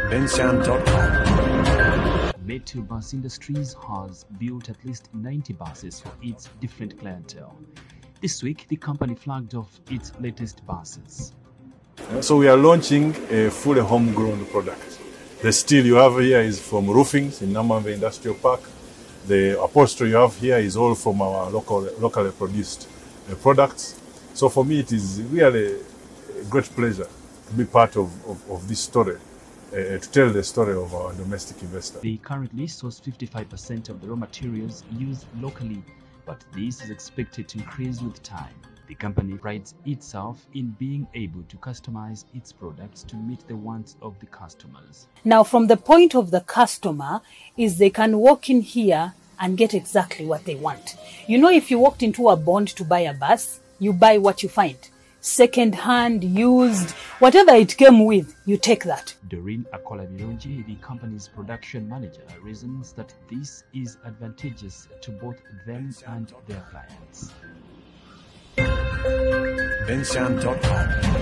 Bensian.com. Metu Bus Industries has built at least 90 buses for its different clientele. This week, the company flagged off its latest buses. So we are launching a fully homegrown product. The steel you have here is from roofings in Namamve Industrial Park. The upholstery you have here is all from our locally produced products. So for me, it is really a great pleasure to be part of this story, to tell the story of our domestic investor. They currently source 55% of the raw materials used locally, but this is expected to increase with time. The company prides itself in being able to customize its products to meet the wants of the customers. Now, from the point of the customer, is they can walk in here and get exactly what they want. You know, if you walked into a Bond to buy a bus, you buy what you find. Second hand, used, whatever it came with, you take that. Doreen Akola Milonji, the company's production manager, reasons that this is advantageous to both them and their clients. Bensian.com.